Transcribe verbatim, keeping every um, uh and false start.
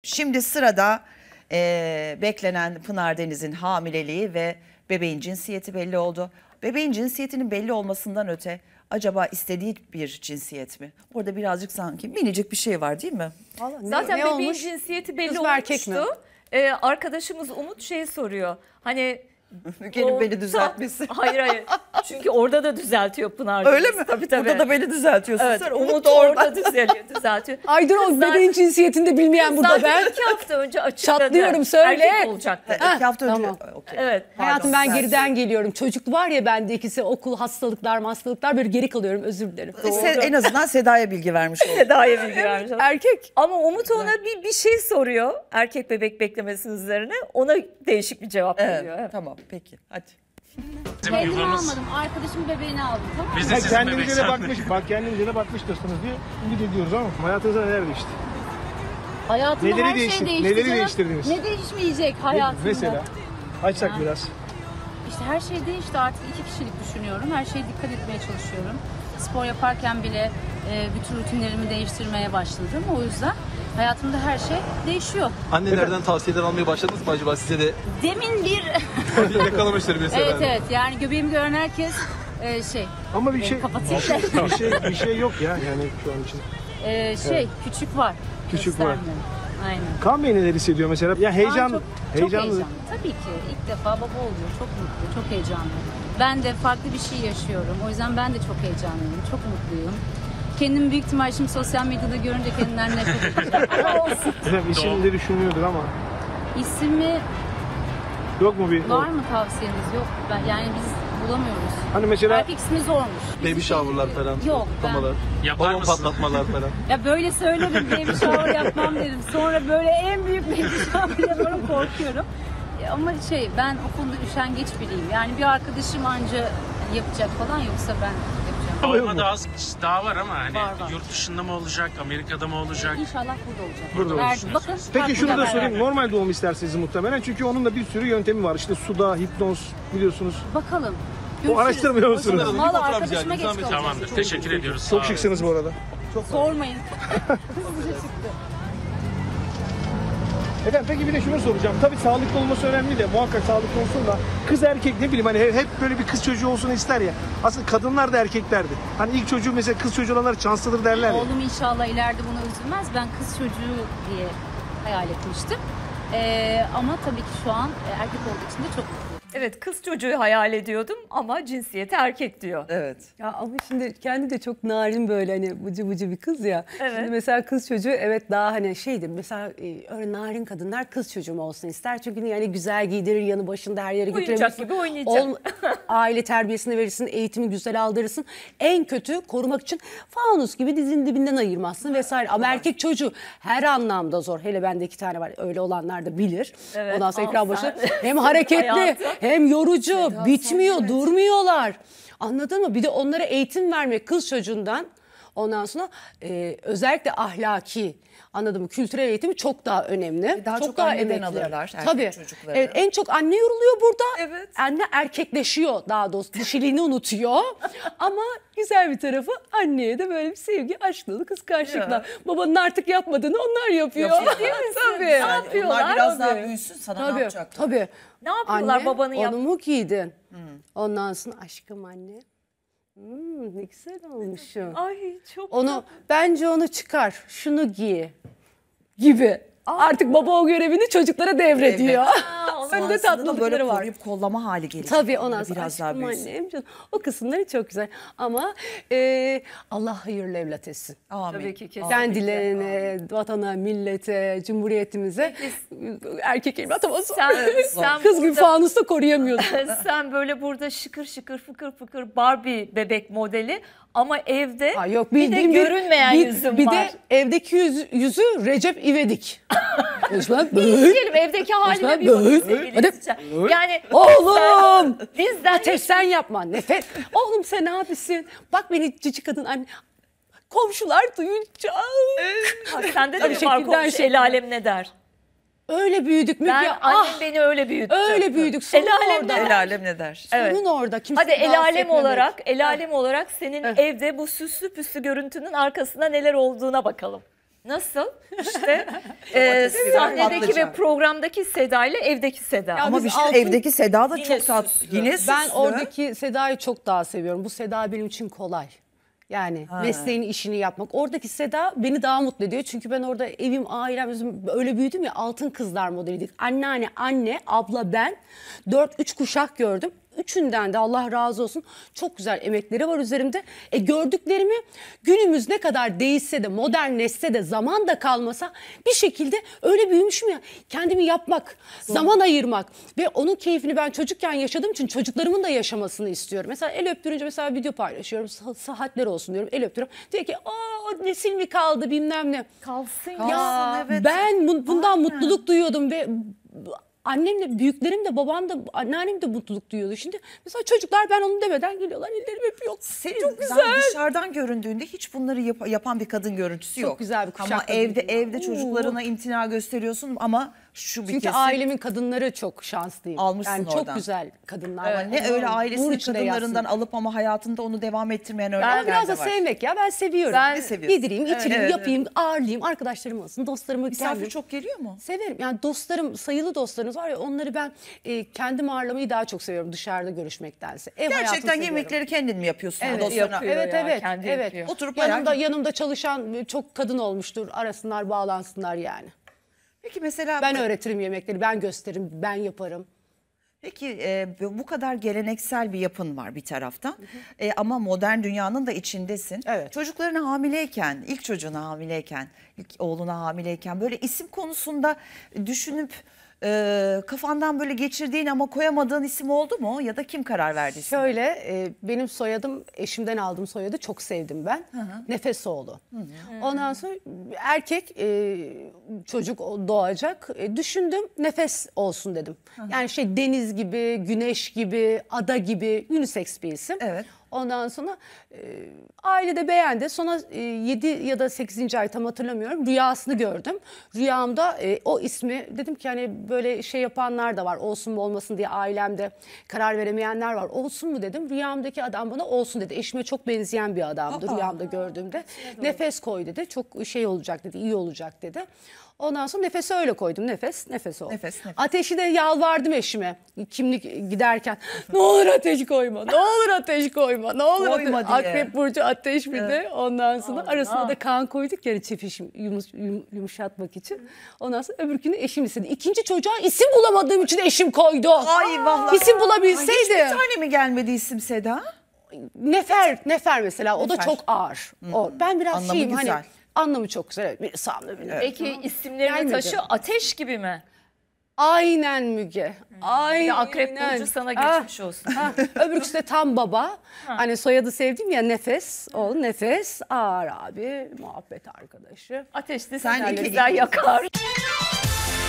Şimdi sırada e, beklenen Pınar Deniz'in hamileliği ve bebeğin cinsiyeti belli oldu. Bebeğin cinsiyetinin belli olmasından öte acaba istediği bir cinsiyet mi? Orada birazcık sanki minicik bir şey var değil mi? Vallahi ne, Zaten ne bebeğin olmuş? cinsiyeti belli Kız mı, erkek mi? olmuştu. Ee, arkadaşımız Umut şey soruyor. Hani Müge'nin o- beni düzeltmesi. Hayır hayır. Çünkü orada da düzeltiyor Pınar. Öyle Deniz. mi? Tabii tabii. Burada da beni düzeltiyorsun. Evet, Sen Umut, Umut da orada. orada düzeliyor, düzeltiyor. Aydır o Kızlar- bebeğin cinsiyetini bilmeyen burada Zaten ben. iki hafta önce açıkladı. Çatlıyorum, söyle. Erkek olacaktı. Ha, iki hafta önce. tamam. Okey. Evet. Hayatım Pardon, ben sen- geriden geliyorum. Çocuk var ya bende ikisi okul hastalıklar hastalıklar böyle geri kalıyorum, özür dilerim. Se- en azından Seda'ya bilgi vermiş olduk. Seda'ya bilgi vermiş. Erkek. Ama Umut ona bir, bir şey soruyor. Erkek bebek beklemesinin üzerine. Ona değişik bir cevap Evet, veriyor. Evet. tamam peki hadi. Kendimi Yuvamız. almadım. Arkadaşımın bebeğini aldım. Tamam mı? Biz de Yani sizin kendimize bebek de sandık. bakmış, bak kendimize de bakmıştırsınız diye ümit ediyoruz ama hayatınızda neler değişti? Hayatımda Neleri her değiştir- şey değişti. neleri canım. değiştirdiniz? Ne değişmeyecek hayatımda? Mesela açsak Ya. biraz. İşte her şey değişti. Artık iki kişilik düşünüyorum. Her şeye dikkat etmeye çalışıyorum. Spor yaparken bile e, bütün rutinlerimi değiştirmeye başladım. O yüzden hayatımda her şey değişiyor. Annelerden tavsiyeler almaya başladınız mı acaba size de? Demin bir... Yakalamıştır mesela. evet evet yani göbeğimi gören herkes e, şey... Ama bir e, şey kapatayım da. bir şey bir şey yok ya yani şu an için. E, şey küçük var. Küçük var. Göstermiyorum. Aynen. Kaan Bey neler hissediyor mesela? Ya heyecan, Aa, çok, çok heyecanlı. heyecanlı. Tabii ki ilk defa baba oluyor. Çok mutlu, çok heyecanlı. Ben de farklı bir şey yaşıyorum. O yüzden ben de çok heyecanlıyım, çok mutluyum. Kendimi büyük ihtimal şimdi sosyal medyada görünce kendimden nefret edeceğim. Ama olsun. Efendim isim de düşünüyordur ama İsmi yok mu bir? var mı tavsiyeniz? Yok. Ben, yani biz bulamıyoruz. Hani mesela Erkek ismi zormuş. Baby shower'lar falan. Yok, ben- kutlamalar, Yapar balon mısın? patlatmalar falan. Ya böyle söylerim, baby shower yapmam derim. Sonra böyle en büyük baby shower yaparım, korkuyorum. Ya ama şey, ben o konuda üşengeç biriyim. Yani bir arkadaşım anca yapacak falan, yoksa ben yapacağım. Ama yok Olma mu? daha az daha var ama hani Var, var. yurt dışında mı olacak, Amerika'da mı olacak? İnşallah burada olacak. Burada Ver- olacak. Bakın. Peki farklı şunu da haberler. sorayım. Normal doğum istersiniz muhtemelen. Çünkü onun da bir sürü yöntemi var. İşte suda, hipnoz biliyorsunuz. Bakalım. O araştırmıyor musunuz? Valla Bir fotoğraf arkadaşıma rica geç edeyim. kalacağım. Tamamdır. Teşekkür ediyoruz. Sağ Çok olun. şıksınız bu arada. Sormayın. Efendim peki bir de şunu soracağım. Tabii sağlıklı olması önemli de muhakkak sağlıklı olsun da kız erkek ne bileyim hani hep böyle bir kız çocuğu olsun ister ya. Aslında kadınlar da erkeklerdi. Hani ilk çocuğu mesela kız çocuğu olanlar şanslıdır derler ya. Oğlum inşallah ileride buna üzülmez. Ben kız çocuğu diye hayal etmiştim. Ee, ama tabii ki şu an e, erkek olduğu için de çok mutluyum. Evet, kız çocuğu hayal ediyordum ama cinsiyeti erkek diyor. Evet. Ya ama şimdi kendi de çok narin böyle hani bıcı bıcı bir kız ya. Evet. Şimdi mesela kız çocuğu evet daha hani şeydir mesela e, öyle narin kadınlar kız çocuğum olsun ister. Çünkü yani güzel giydirir, yanı başında her yere Oyuncak götürebilirsin. gibi oynayacak. Ol- aile terbiyesini verirsin, eğitimi güzel aldırırsın. En kötü korumak için fanus gibi dizinin dibinden ayırmazsın vesaire. Ama erkek çocuğu her anlamda zor. Hele bende iki tane var, öyle olanlar da bilir. Evet, Ondan sonra al ekran sen. başında hem hareketli Hayatı. hem yorucu, Seda, bitmiyor, sen, evet. durmuyorlar. Anladın mı? Bir de onlara eğitim vermek kız çocuğundan. Ondan sonra e, özellikle ahlaki, anladın mı? Kültürel eğitimi çok daha önemli. Daha çok anneden alırlar erkek Tabii. çocukları. Evet, en çok anne yoruluyor burada. Evet. Anne erkekleşiyor daha doğrusu. Dişiliğini unutuyor. Ama güzel bir tarafı anneye de böyle bir sevgi, aşk dolu kıskançlıkla. Ya. Babanın artık yapmadığını onlar yapıyor. Yapıyor. Değil misin? Tabii. Ne yapıyorlar? Onlar biraz daha Tabii. büyüsün sana Tabii, ne yapacaklar? tabii. Ne yapıyorlar Anne, babanın onu yap? mu giydin? Ondan sonra aşkım anne. Hmm, ne güzel olmuşum. Ay çok Onu bence onu çıkar. Şunu giy gibi. Artık baba o görevini çocuklara devrediyor. Aa, Öyle de Sonrasında da böyle tatlılıkları var. koruyup kollama hali gelecek. Tabii ondan Böyle sonra biraz daha aşkım büyüsün. annem canım. O kısımları çok güzel. Ama e, Allah hayırlı evlat etsin. Amin. Tabii ki kesin. Kendilerine, vatana, millete, cumhuriyetimize erkek evlat ama Sen, sen kız gibi burada- fanusta koruyamıyorsun. Sen böyle burada şıkır şıkır fıkır fıkır Barbie bebek modeli ama evde Ha, yok, bir de bildiğin görünmeyen bir, yüzün bir var. de evdeki yüzü, yüzü Recep İvedik. Osman İzleyelim evdeki haline Osman bir bakın Bey. sevgili Hadi. izleyiciler. Yani Oğlum! bizden Ateş sen yapma. Nefes. Oğlum sen abisin. Bak beni cici kadın anne. Komşular duyunca. Ha, sende de Tabii bir var şekilden komşu şey- el alem ne der? Öyle büyüdük Müge. Ben Ah, annem beni öyle büyüttü. öyle büyüdük. Sorun El alem orada. ne der? El alem ne der? Evet. Sorun orada. Kimse Hadi el rahatsız alem etmemek. olarak, el alem olarak senin evde bu süslü püslü görüntünün arkasında neler olduğuna bakalım. Nasıl? İşte e, sahnedeki patlıcan. ve programdaki Seda ile evdeki Seda. Ya Ama biz bir şey altın- evdeki Seda da Yine çok tatlı. süslü. Yine Ben süslü. oradaki Seda'yı çok daha seviyorum. Bu Seda benim için kolay. Yani mesleğin işini yapmak. Oradaki Seda beni daha mutlu ediyor. Çünkü ben orada evim, ailem, bizim öyle büyüdüm ya, altın kızlar modeliydik. Anneanne, anne, abla, ben. Dört, üç kuşak gördüm. Üçünden de Allah razı olsun çok güzel emekleri var üzerimde. E gördüklerimi günümüz ne kadar değişse de, modernleşse de, zaman da kalmasa bir şekilde öyle büyümüşüm ya. Kendimi yapmak, zaman ayırmak ve onun keyfini ben çocukken yaşadığım için çocuklarımın da yaşamasını istiyorum. Mesela el öptürünce mesela video paylaşıyorum. Sa- Saatler olsun diyorum. El öptürüyorum. Diyor ki aa nesil mi kaldı bilmem ne. Kalsın Kalsın, ya. evet. Ben bu- bundan Aynen. mutluluk duyuyordum ve annemle, büyüklerim de, babam da, anneannem de mutluluk duyuyordu. Şimdi mesela çocuklar ben onu demeden geliyorlar, ellerimi öpüyor. Senin Çok güzel. ben dışarıdan göründüğünde hiç bunları yap- yapan bir kadın görüntüsü Çok yok. güzel bir kuşak Ama kadın evde değil mi? evde çocuklarına imtina gösteriyorsun ama şu bir Çünkü kesim. ailemin kadınları çok şanslıyım. Almışsın yani çok oradan. güzel kadınlar Ama var. ne Allah'ım öyle nur ailesinin içinde kadınlarından yatsın. alıp ama hayatında onu devam ettirmeyen Ben örnekler biraz de da var. sevmek ya, ben seviyorum. Ben- Ben Ne seviyorsun? yedireyim, Evet, içireyim, evet, yapayım, ağırlayayım, arkadaşlarım olsun, dostlarımı Misafir kendim. çok geliyor mu? Severim. Yani dostlarım, sayılı dostlarınız var ya, onları ben e, kendim ağırlamayı daha çok seviyorum dışarıda görüşmektense. Ev hayatını Gerçekten seviyorum. yemekleri kendin mi yapıyorsun? Evet, dostlarına? yapıyor. Evet ya, evet kendi evet. yapıyor. Oturup yanımda bayağı- yanımda çalışan çok kadın olmuştur. Arasınlar, bağlansınlar yani. Peki mesela Ben öğretirim yemekleri, ben gösteririm, ben yaparım. Peki e, bu kadar geleneksel bir yapın var bir taraftan. E, ama modern dünyanın da içindesin. Evet. Çocuklarına hamileyken, ilk çocuğuna hamileyken, ilk oğluna hamileyken böyle isim konusunda düşünüp e, kafandan böyle geçirdiğin ama koyamadığın isim oldu mu? Ya da kim karar verdi ismi? Şöyle e, benim soyadım, eşimden aldığım soyadı çok sevdim ben. Nefesoğlu. Ondan sonra erkek e, çocuk doğacak. E, düşündüm, Nefes olsun dedim. Yani şey, deniz gibi, güneş gibi, ada gibi, unisex bir isim. Evet. Ondan sonra e, aile de beğendi. Sonra e, yedi ya da sekizinci ay tam hatırlamıyorum. Rüyasını gördüm. Rüyamda e, o ismi, dedim ki hani böyle şey yapanlar da var. Olsun mu olmasın diye ailemde karar veremeyenler var. Olsun mu dedim. Rüyamdaki adam bana olsun dedi. Eşime çok benzeyen bir adamdı rüyamda gördüğümde. Nefes koy dedi. Çok şey olacak dedi. İyi olacak dedi. Ondan sonra Nefes'e öyle koydum. Nefes, nefes oldu. Nefes, nefes. Ateşi de yalvardım eşime kimlik giderken. Ne olur ateş koyma, ne olur ateş koyma, ne olur Koyma ateş. diye. Akrep burcu ateş bir de. Ondan sonra arasına da kan koyduk yani çepişim yumuş, yum- yumuşatmak için. Ondan sonra öbürkünü eşim istedi. İkinci çocuğa isim bulamadığım için eşim koydu. Ay vallahi. İsim Ay, bulabilseydi. hiçbir tane mi gelmedi isim Seda? Nefer, Nefer mesela o da Nefer. çok ağır. O, ben biraz Anlamı şeyim güzel. hani anlamı çok güzel. Evet, biri sağımda biri. Peki isimlerini Gelmedi. taşı ateş gibi mi? Aynen Müge. Aynen. Ya Akrep burcu sana geçmiş Ah, olsun. ah. Öbürküsü de tam baba. Hani soyadı sevdim ya, Nefes. O Nefes ağır abi, muhabbet arkadaşı. Ateşli Sen sen iki- güzel yakar.